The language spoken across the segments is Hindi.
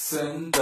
Send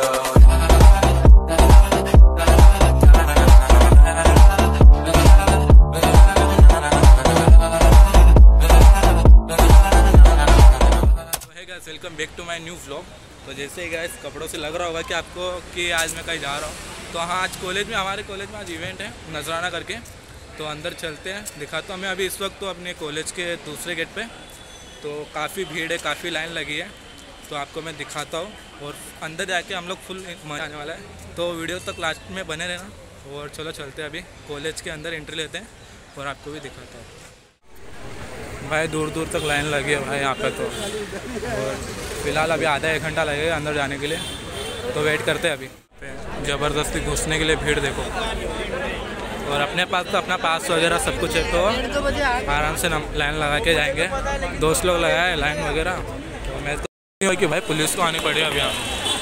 welcome back to my new vlog. तो जैसे ही गाइस कपड़ों से लग रहा होगा कि आपको कि आज मैं कहीं जा रहा हूँ। तो हाँ, आज हमारे कॉलेज में आज इवेंट है नजराना करके। तो अंदर चलते हैं, दिखाता हूँ। मैं अभी इस वक्त तो अपने कॉलेज के दूसरे गेट पे, तो काफ़ी भीड़ है, काफ़ी लाइन लगी है। तो आपको मैं दिखाता हूँ और अंदर जाके हम लोग फुल मजा आने वाला है। तो वीडियो तक लास्ट में बने रहना। और चलो चलते हैं, अभी कॉलेज के अंदर एंट्री लेते हैं और आपको भी दिखाता हूँ। भाई दूर दूर तक लाइन लगी है भाई यहाँ पे। तो और फिलहाल अभी आधा एक घंटा लगेगा अंदर जाने के लिए, तो वेट करते हैं। अभी ज़बरदस्ती घुसने के लिए भीड़ देखो। और अपने पास तो अपना पास वगैरह सब कुछ है, तो आराम से लाइन लगा के जाएंगे। दोस्त लोग लगाए लाइन वगैरह। तो मैं तो नहीं हो कि भाई पुलिस को आनी पड़े अभी यहाँ।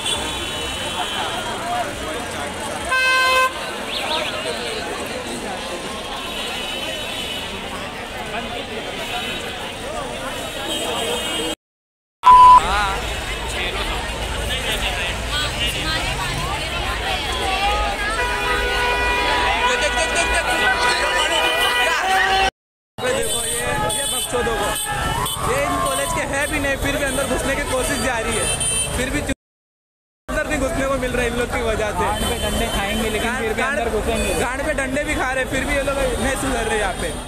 ये इन कॉलेज के है भी नहीं, फिर भी अंदर घुसने की कोशिश जारी है। फिर भी अंदर नहीं घुसने को मिल रहा है इन लोग की वजह से। गांड पे डंडे खाएंगे लेकिन फिर भी अंदर घुसेंगे। गांड पे डंडे भी खा रहे, फिर भी ये लोग नहीं सुधर रहे यहाँ पे।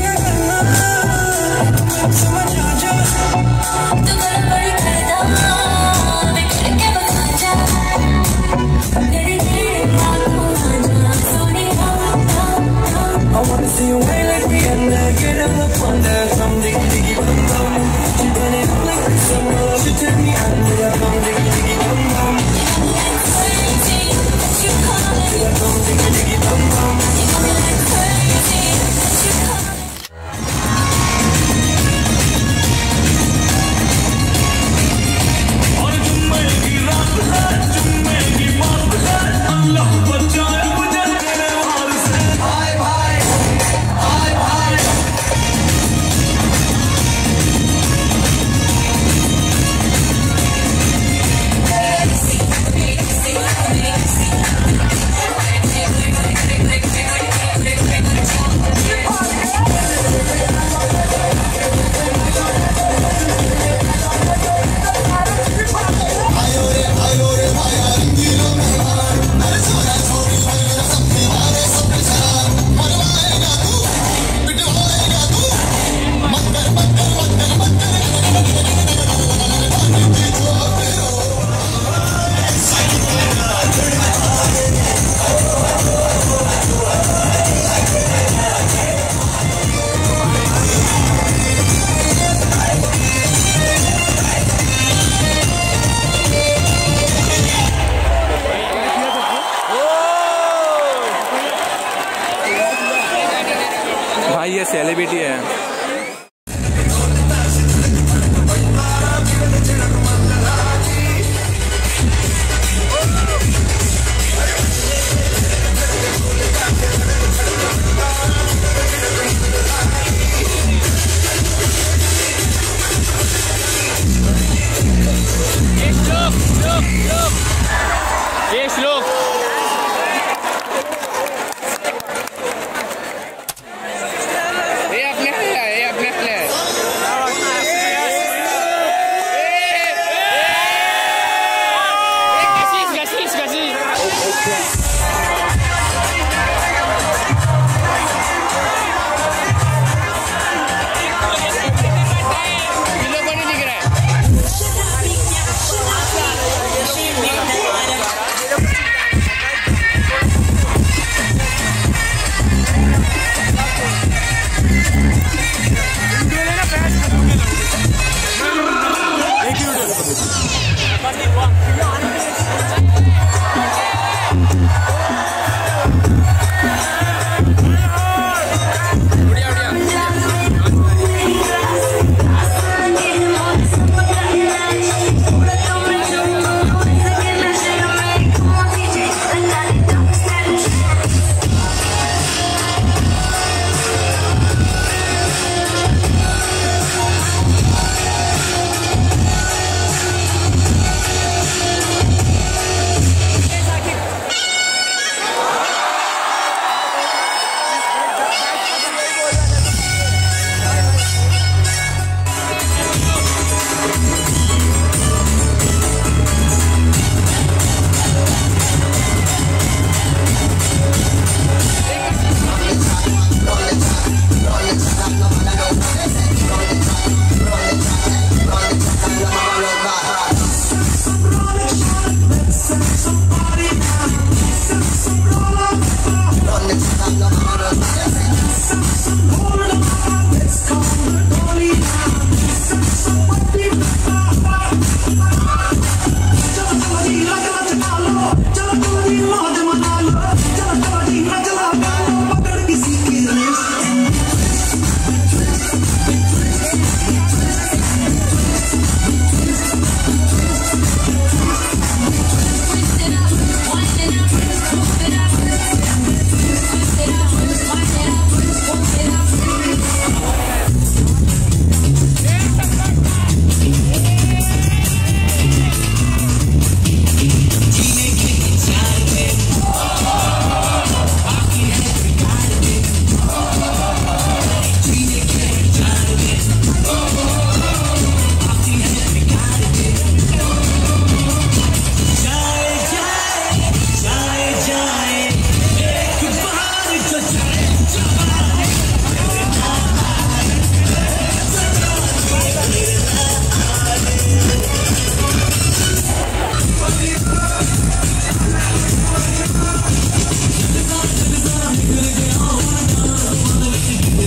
भाई ये सेलिब्रिटी है। ये श्लोक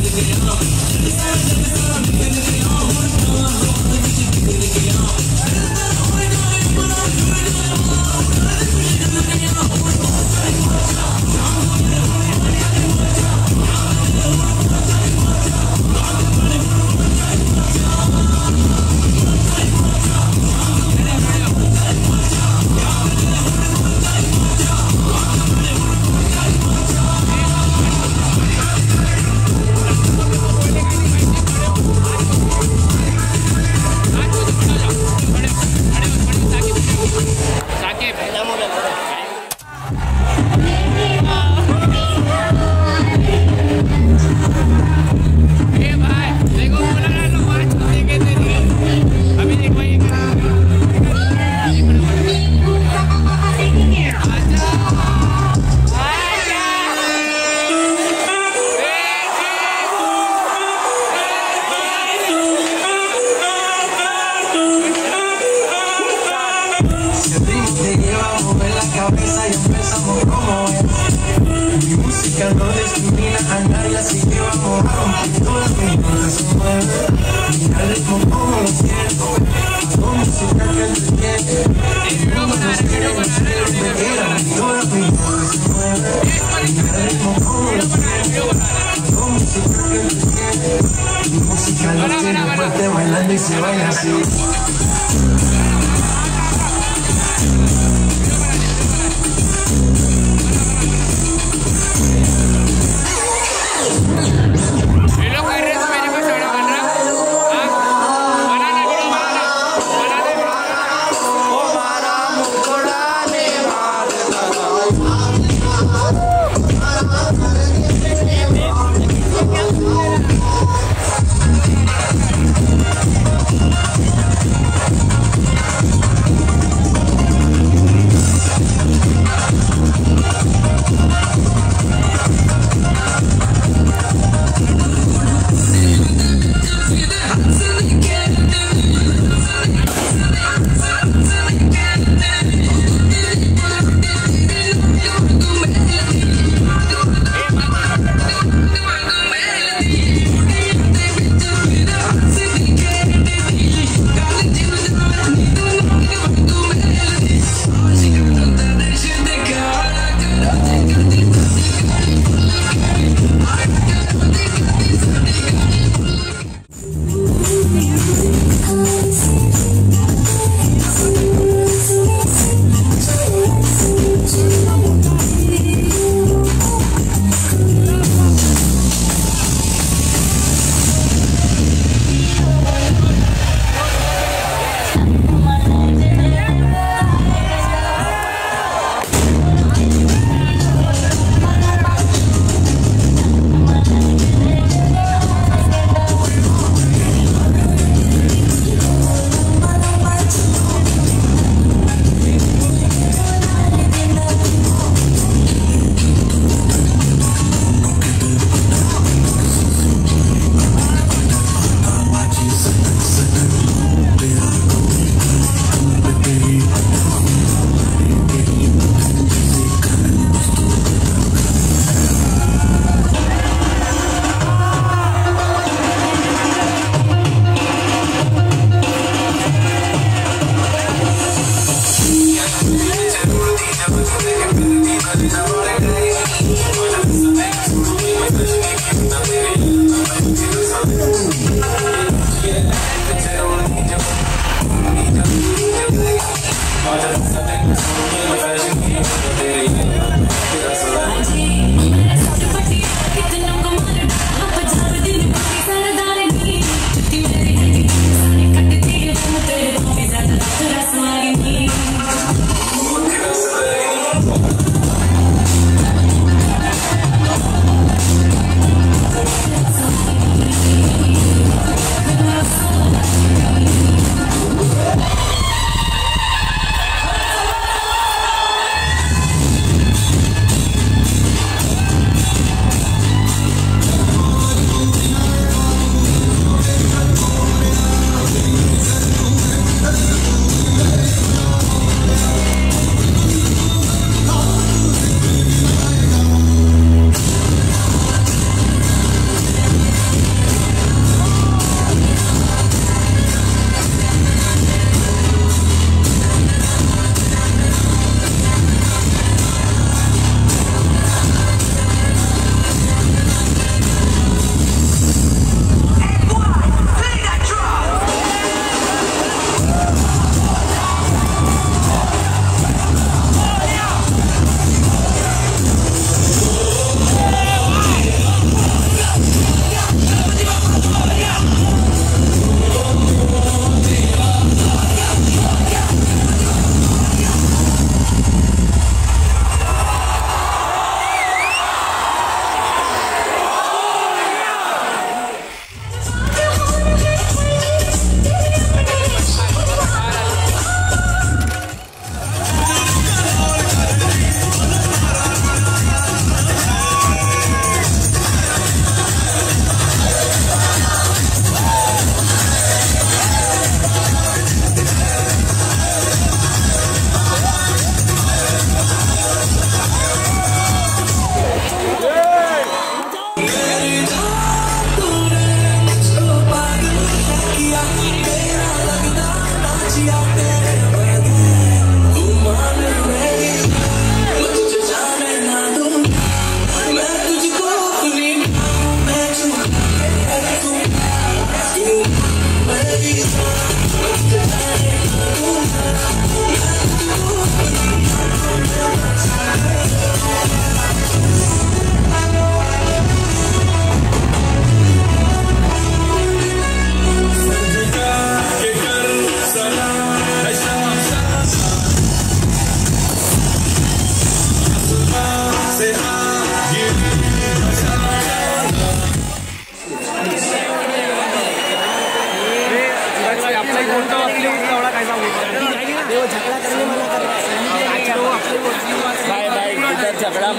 No discrimina a nadie, así que vamos a romper todas mis cosas se mueven. Mira el ritmo como lo siento, con música que entretiene. Como música que me quiera, todas mis cosas se mueven. Mira el ritmo como lo siento, con música que entretiene. Mi música lo tiene fuerte bailando y se baila así.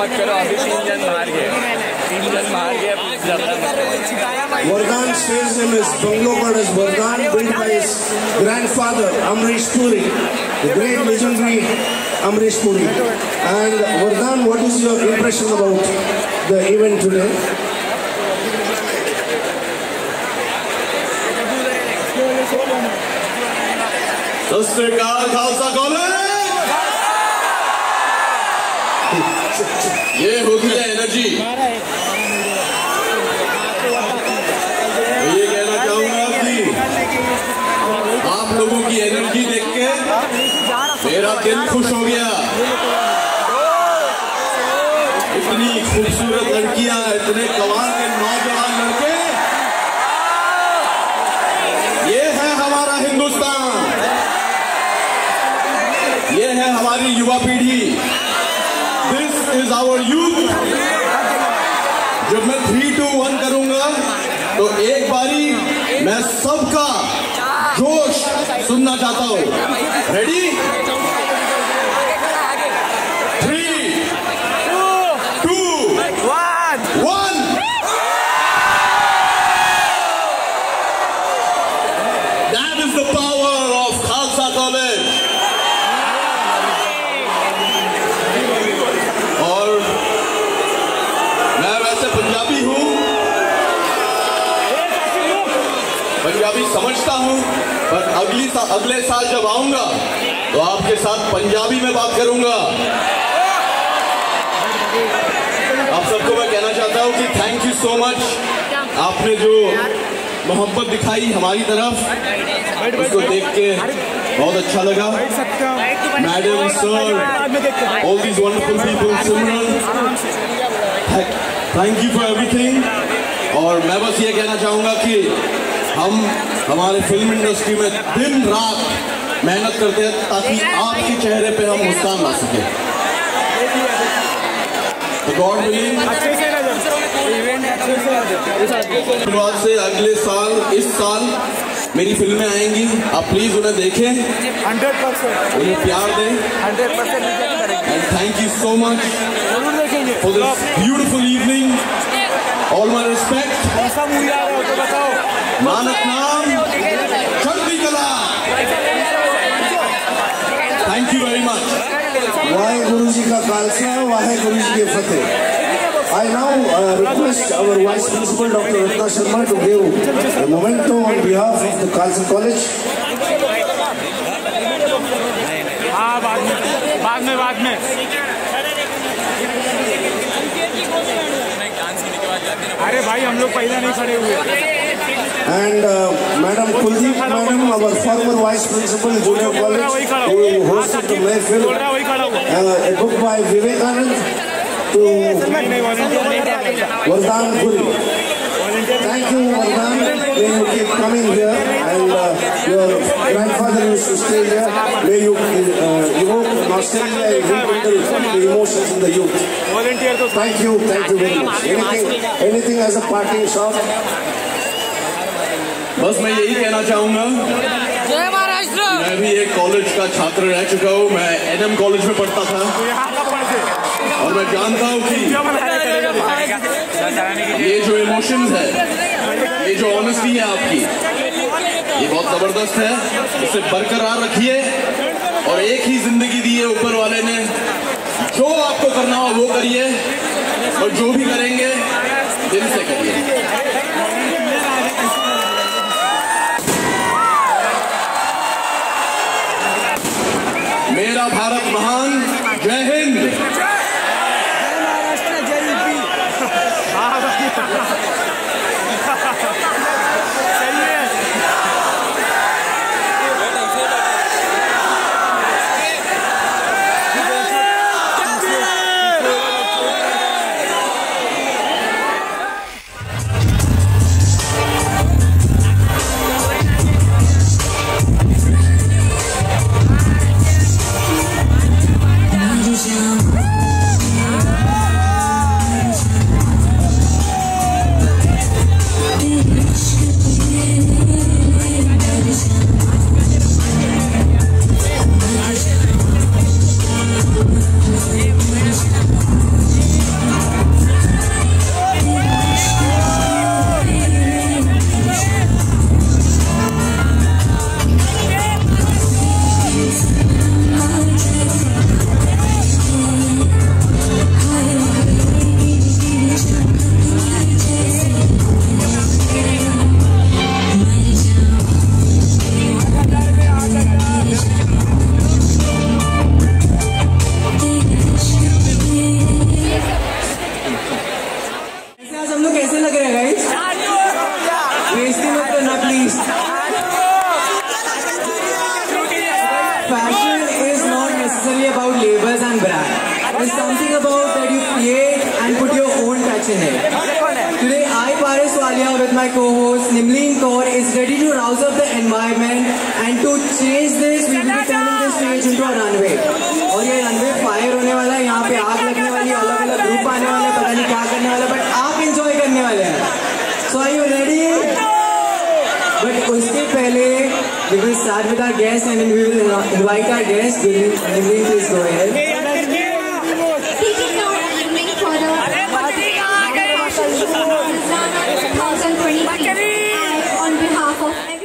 मत करो, अभी 3 जन मार गए, 3 जन मार गए, झगड़ा मत करो। Vardhan stage name is bungalow called as Vardhan, built by his grandfather Amrish Puri, the great legendary Amrish Puri. And Vardhan, what is your impression about the event today? सत श्री अकाल खालसा कॉलेज। ये होती है एनर्जी। ये कहना चाहूंगा कि आप लोगों की एनर्जी देख के मेरा दिल खुश हो गया। इतनी खूबसूरत लड़कियां, इतने कमाल के नौजवान लड़के, ये है हमारा हिंदुस्तान, ये है हमारी युवा पीढ़ी। This is our youth. जब मैं 3, 2, 1 करूंगा तो एक बारी मैं सबका जोश सुनना चाहता हूं। Ready? 3, 2, 1। That is the power of Khalsa College. और मैं वैसे पंजाबी हूं, पंजाबी समझता हूं, पर अगले साल जब आऊंगा तो आपके साथ पंजाबी में बात करूंगा। आप सबको मैं कहना चाहता हूं कि थैंक यू सो मच। आपने जो मोहब्बत दिखाई हमारी तरफ, उसको देख के बहुत अच्छा लगा। Madam, sir, all these wonderful people, Simran, thank you for everything. और मैं बस ये कहना चाहूंगा कि हम हमारे फिल्म इंडस्ट्री में दिन रात मेहनत करते हैं ताकि आपके चेहरे पे हम मुस्कान ला सके। तो गॉड विलिंग शुरुआत से अगले साल, इस साल मेरी फिल्में आएंगी। आप प्लीज उन्हें देखें, 100% उन्हें प्यार दें। 100% and thank you so much for this beautiful evening. All my respect. Nanak नाम चढ़ती कला। Thank you very much. Waheguru ji का खालसा, वाहे गुरु जी की फतेह। I now request our Vice Principal Dr. Ratna Sharma to give a memento on behalf of the Khalsa College. बाद में अरे भाई हम लोग पहले नहीं खड़े हुए। And Madam Kuldeep, Madam, our former Vice Principal Junior College, who hosted the Mayfield, a book by Vivekanand to Vardhan Puri. Thank you, Vardhan. May you keep coming here, and your grandfather used to stay here. May you evoke nostalgia and rekindle the emotions in the youth. Thank you very much. Anything as a parting shot? बस मैं यही कहना चाहूंगा, जय महाराष्ट्र। मैं भी एक कॉलेज का छात्र रह चुका हूँ। मैं NM कॉलेज में पढ़ता था और मैं जानता हूँ कि ये जो इमोशंस है, ये जो ऑनेस्टी है आपकी, ये बहुत जबरदस्त है। इसे बरकरार रखिए और एक ही जिंदगी दी है ऊपर वाले ने। जो आपको करना हो वो करिए और जो भी करेंगे दिल से करिए। मेरा भारत महान। जय हिंद। जय महाराष्ट्र, जय UP. in it. Today, I, Paris Walia, with my co-host Nimleen Kaur, is ready to rouse up the environment and to change this. We will be turning this stage into a runway. और ये runway fire होने वाला है, यहाँ पे आग लगने वाली, अलग-अलग ग्रुप आने वाले हैं, पता नहीं क्या करने वाले हैं, but आप enjoy करने वाले हैं. So are you ready? But उसके पहले we will start with our guest and then we will invite our guest. Nimleen, please go ahead. Speaking now evening for the Nazrana 2023 on behalf of everyone.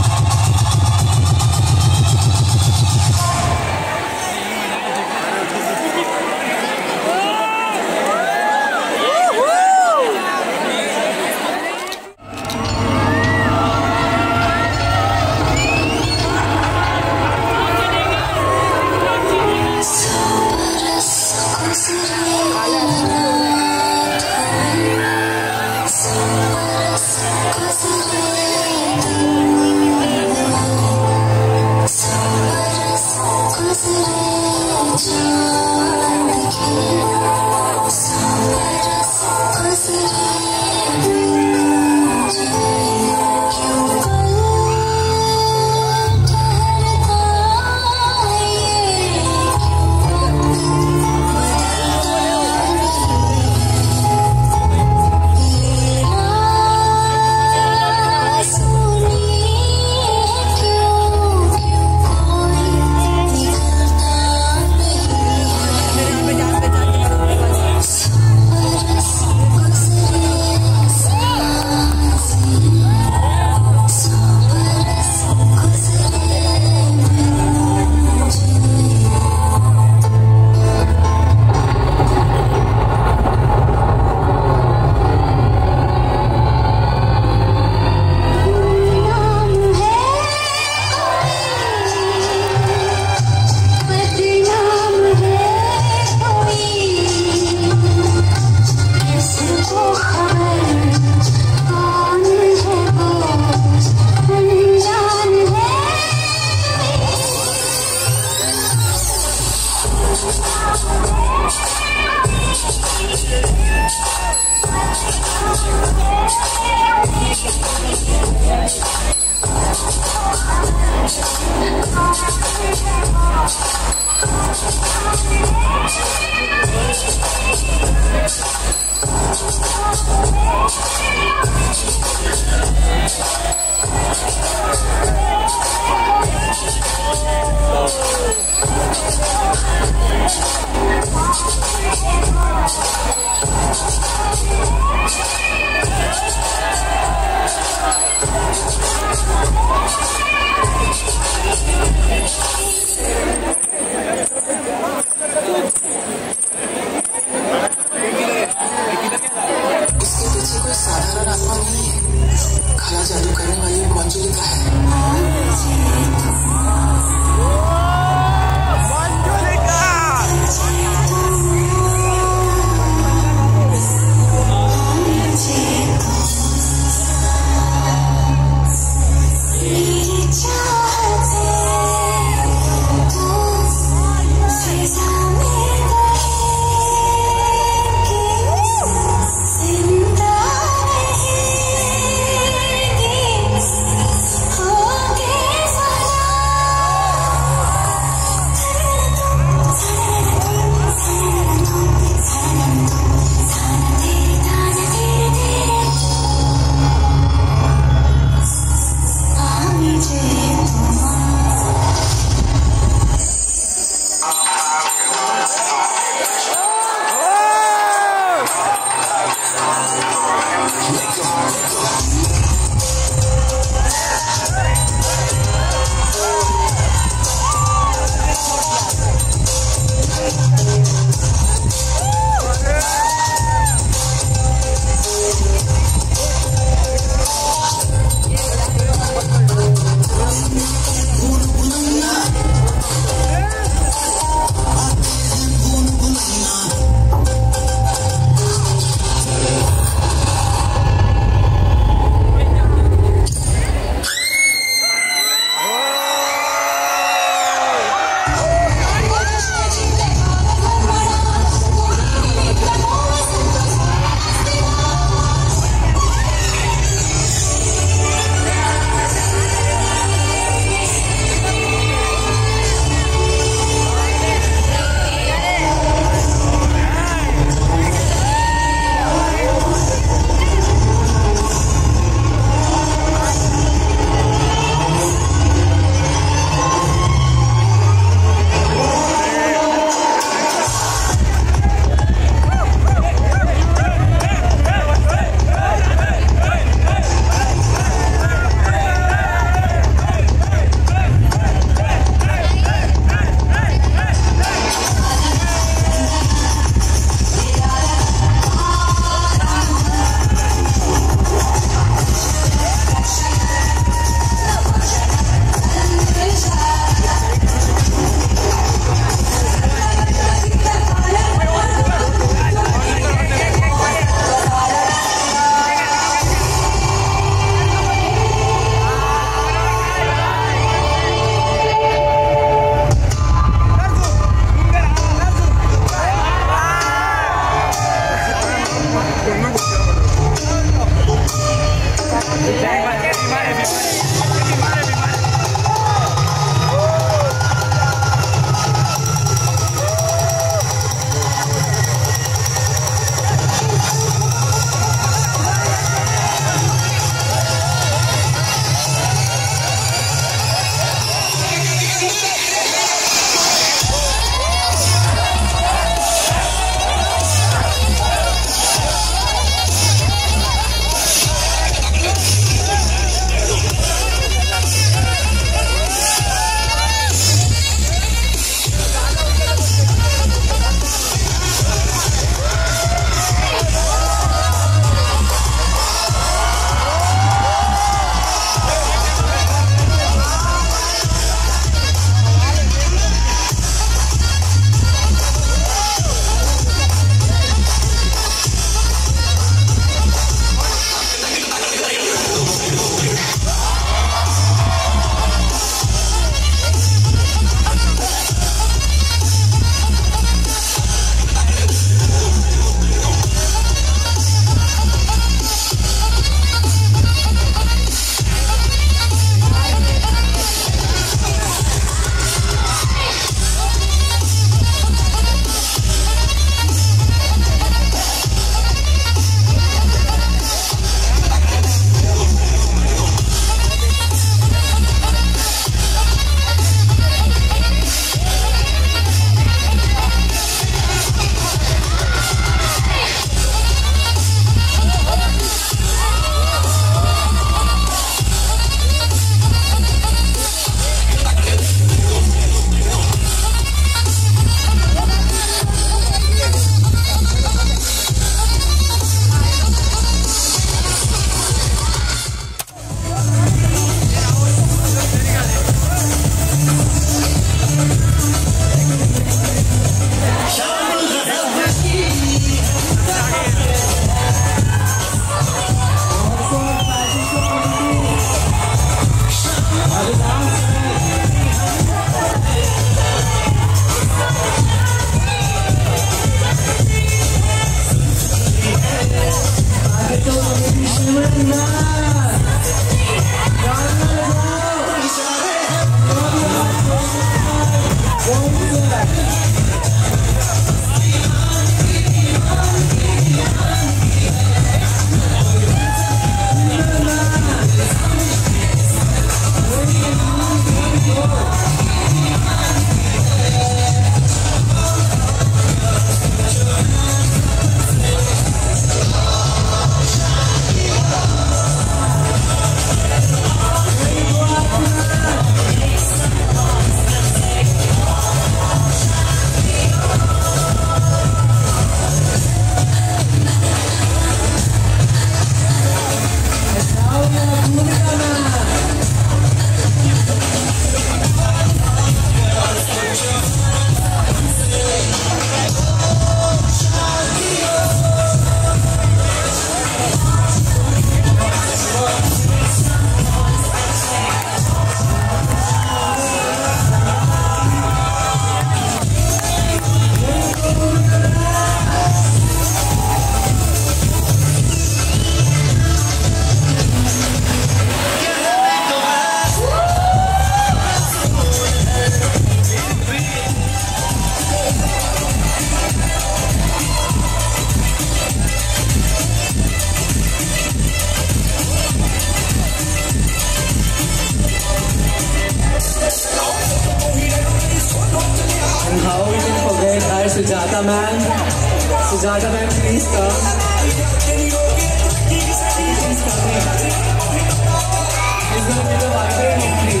Sujata ma'am. Sujata ma'am, please come. Please come in. She's going to make a vibrant entry.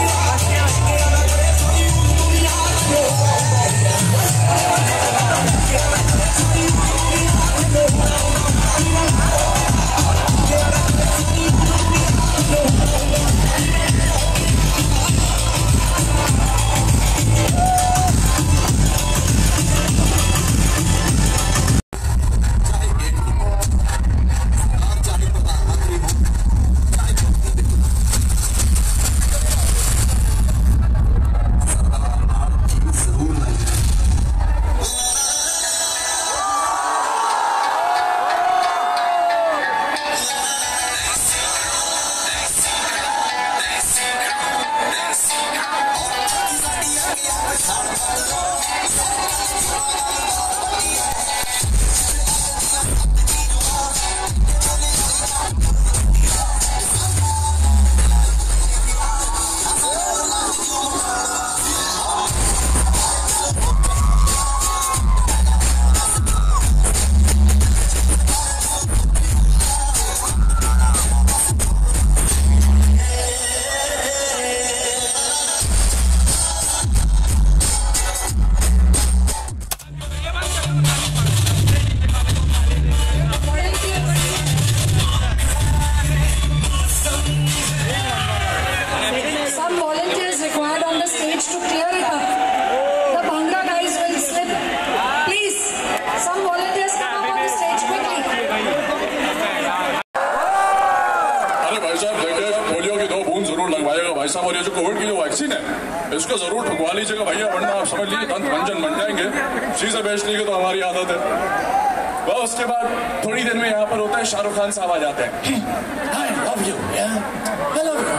और ये जो कोविड की जो वैक्सीन है इसको जरूर ठुकवा लीजिएगा भैया, वरना आप समझ लीजिए दंत मंजन बन जाएंगे। चीजें बेचने की तो हमारी आदत है। वह उसके बाद थोड़ी देर में यहाँ पर होता है शाहरुख खान साहब आ जाते हैं। I love you, yeah. I love you.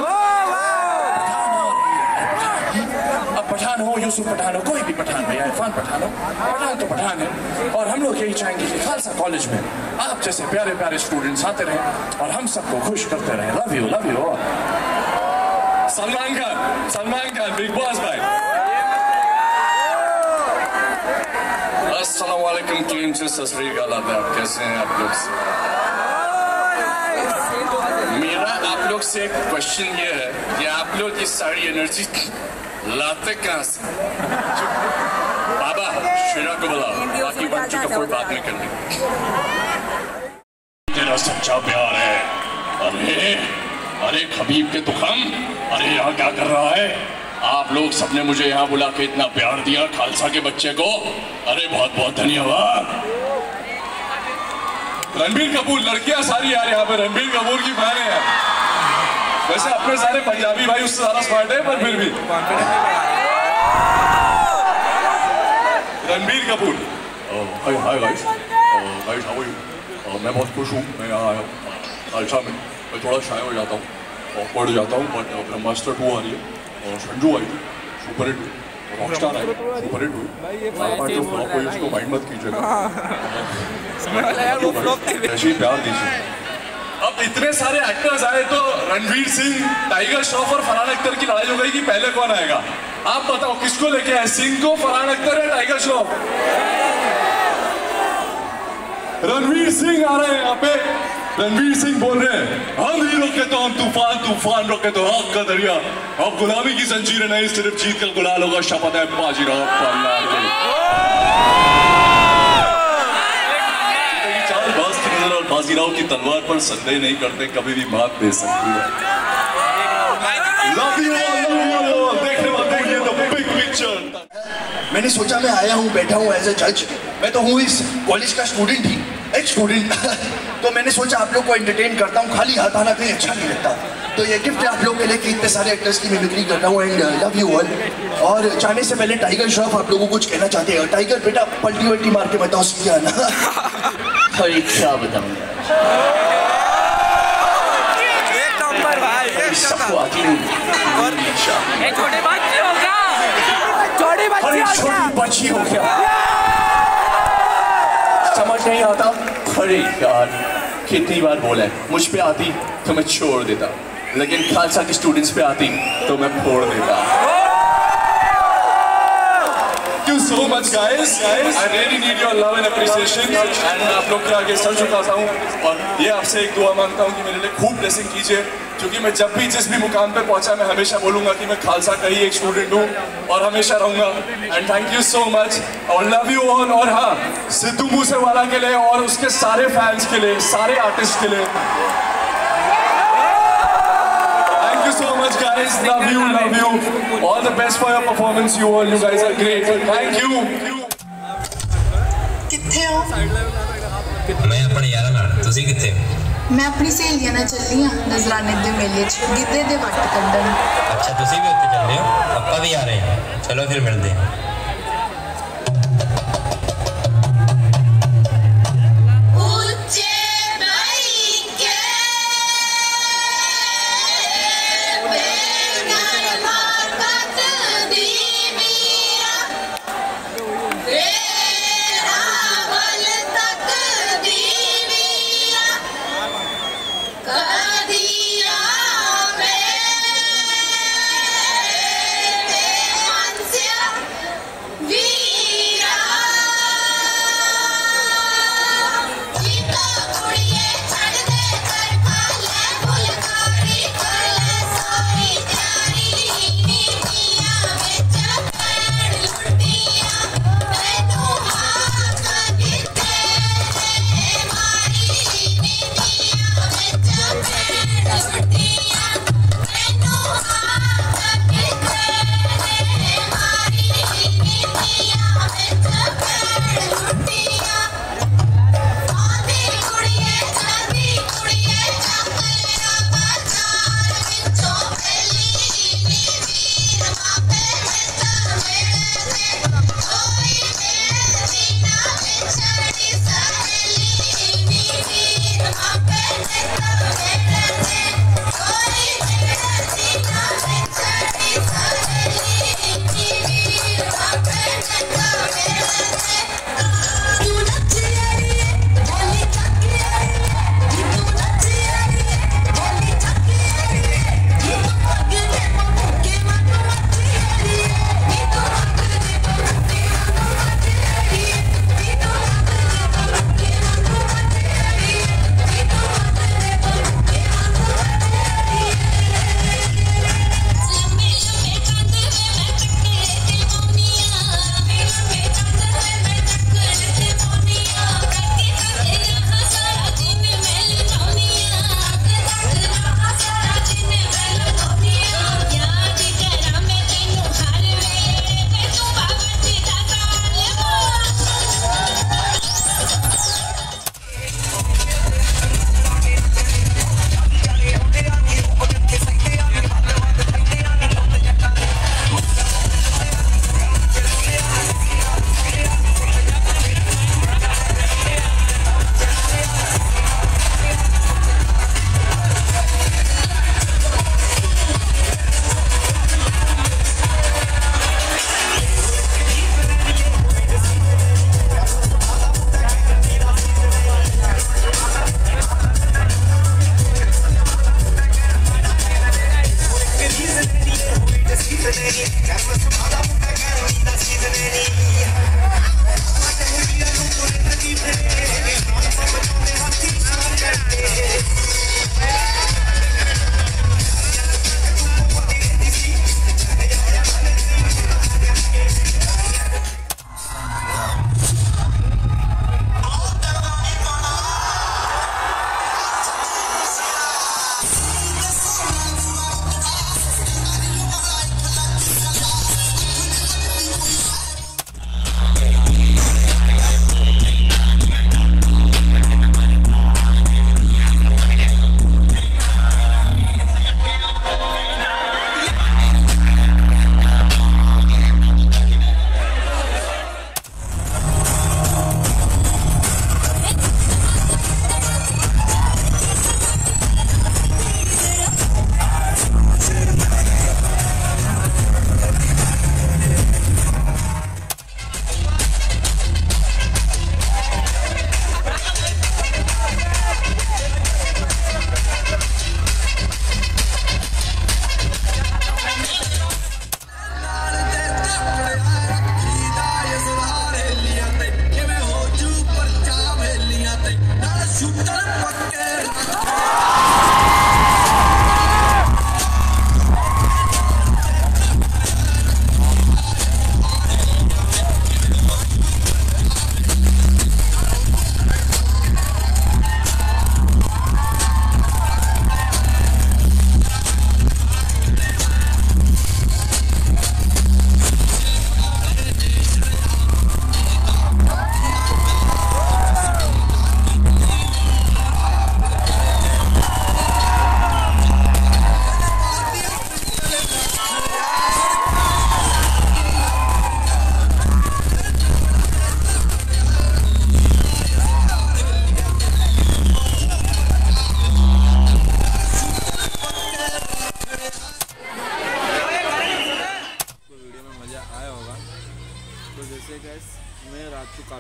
अब पठान हो, यूसुफ पठान हो, कोई भी पठान भैया, इरफान पठान हो, पठान तो पठान है। और हम लोग यही चाहेंगे कि खालसा कॉलेज में आप जैसे प्यारे प्यारे स्टूडेंट्स आते रहें और हम सबको खुश करते रहें। Love you, love you. Salman Khan Bigg Boss भाई। अस्सलाम वालेकुम टीम से सत श्री अकाल, आप कैसे हैं आप लोग? मेरा आप लोग से एक क्वेश्चन ये है कि आप लोग ये सारी एनर्जी लाते कहाँ से? बाबा शिरा को बुलाओ, बाकी बच्चों का कोई बात नहीं करनी। तेरा सच्चा प्यार है। अरे हबीब के तुखम, अरे यहाँ क्या कर रहा है? आप लोग सबने मुझे यहाँ बुला के इतना प्यार दिया खालसा के बच्चे को, अरे बहुत बहुत धन्यवाद। रणबीर कपूर, लड़कियां सारी यार यहाँ पे रणबीर कपूर की फैन है। वैसे अपने सारे पंजाबी भाई उससे ज्यादा स्मार्ट है, पर फिर भी Ranbir Kapoor. Hi guys, how are you? मैं बहुत खुश हूँ, मैं यहाँ आया हूँ खालसा में। मैं थोड़ा शाय हो जाता हूँ, ऑकवर्ड हो जाता हूँ, बट ब्रह्मास्त्र 2 आ रही है और संजू आई थी, सुपर हिट हुई, रॉकस्टार आई, सुपर हिट हुई। उसको माइंड मत कीजिएगा, ऐसे ही प्यार दीजिए। अब इतने सारे एक्टर्स आए तो रणवीर सिंह, टाइगर श्रॉफ और फरहान अख्तर की लड़ाई हो गई कि पहले कौन आएगा। आप बताओ किसको लेके आए, सिंह को, फरहान अख्तर या टाइगर श्रॉफ? रणवीर सिंह आ रहे हैं यहाँ पे। रणवीर सिंह बोल रहे हैं, आंधी रोके तो हम तूफान, तूफान रोके तो आग का दरिया। अब गुलामी की जंजीरें नहीं, सिर्फ जीत कर गुलाल होगा, शपथ है बाजीराव पन्नार की। चालबाज की नजर और बाजीराव की तलवार पर संदेह नहीं करते, कभी भी मात दे सकती है। Love you all, देखने वाले देखिए the big picture। मैंने सोचा मैं आया हूँ, बैठा हूँ एज ए जज। मैं तो हूँ इस कॉलेज का स्टूडेंट ही, एक स्टूडेंट। तो मैंने सोचा आप लोग को एंटरटेन करता हूँ, खाली हाथ आना कहीं अच्छा नहीं लगता। तो ये गिफ्ट है आप लोग के लिए कि इतने सारे एक्टर्स की मिमिक्री कर रहा हूँ, एंड लव यू ऑल। और जाने से पहले टाइगर श्रॉफ आप लोगों को कुछ कहना चाहते हैं? टाइगर बेटा पलटी वल्टी मार के बताओ क्या ना। अरे क्या बताऊँ, सबको आती हूँ। छोटी बच्ची हो गया, समझ नहीं आता। अरे यार कितनी बार बोला है, मुझ पे आती तो मैं छोड़ देता, लेकिन खालसा के स्टूडेंट्स पे आती तो मैं फोड़ देता। you so much guys. I really need your love and appreciation. And आप लोग के आगे सर झुकाता हूँ और ये आपसे एक दुआ मांगता हूँ कि मेरे लिए खूब ब्लेसिंग कीजिए, क्योंकि मैं जब भी जिस भी मुकाम पे पहुंचा मैं हमेशा बोलूँगा कि मैं खालसा का ही एक स्टूडेंट हूँ और हमेशा रहूँगा. And thank you so much और लव यू ऑल. और हाँ, सिद्धू मूसेवाला के लिए और उसके सारे फैंस के लिए, सारे आर्टिस्ट के लिए, thank you so much guys. Love you. All the best for your performance. You guys are great. Thank you. किथे हो? मैं अपने यार नाल, तुसी किथे हो? मैं अपनी सहेलियां नाल चली हां नजराने दे मेले च गिद्धे दे वट कड्डन. अच्छा तुसी भी उत्ते चल रहे हो? अप्पा भी आ रहे हैं. चलो फिर मिलते हैं.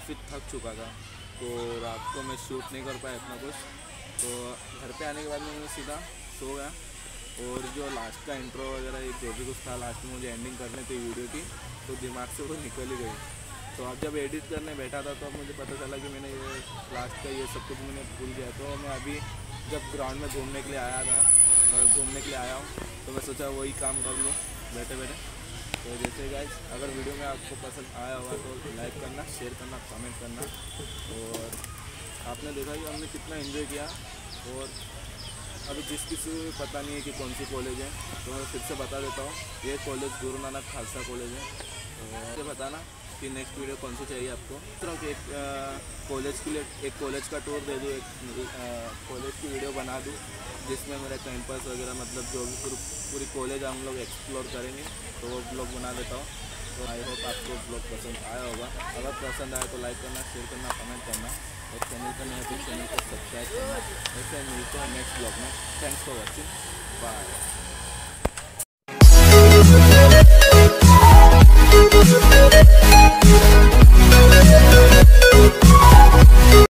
काफ़ी थक चुका था, तो रात को मैं शूट नहीं कर पाया इतना कुछ। तो घर पे आने के बाद मैं सीधा सो गया, और जो लास्ट का इंट्रो वगैरह जो भी कुछ था लास्ट में मुझे एंडिंग करनी थी वीडियो की, तो दिमाग से वो निकल ही गई। तो अब जब एडिट करने बैठा था तो मुझे पता चला कि मैंने ये लास्ट का ये सब कुछ मैंने भूल गया। तो मैं अभी जब ग्राउंड में घूमने के लिए आया हूँ, तो मैं सोचा वही काम कर लूँ बैठे बैठे। तो जैसे गाइस, अगर वीडियो में आपको पसंद आया होगा तो लाइक करना, शेयर करना, कमेंट करना। और आपने देखा कि हमने कितना एंजॉय किया। और अभी जिस किसी को पता नहीं है कि कौन सी कॉलेज है, तो मैं फिर से बता देता हूँ, ये कॉलेज गुरु नानक खालसा कॉलेज है। तो मुझे बताना कि नेक्स्ट वीडियो कौन सी चाहिए आपको। इस तरह के एक कॉलेज के लिए एक कॉलेज का टूर दे दूँ, एक कॉलेज की वीडियो बना दूँ जिसमें मेरा कैंपस वगैरह मतलब जो भी पूरी कॉलेज हम लोग एक्सप्लोर करेंगे, तो वो ब्लॉग बना देता हूँ। तो आई होप आपको ब्लॉग पसंद आया होगा। अगर पसंद आया तो लाइक करना, शेयर करना, कमेंट करना, और चैनल पर नया तो चैनल को सब्सक्राइब करना। ऐसे मिलते हैं नेक्स्ट ब्लॉग में। Thanks for watching, bye.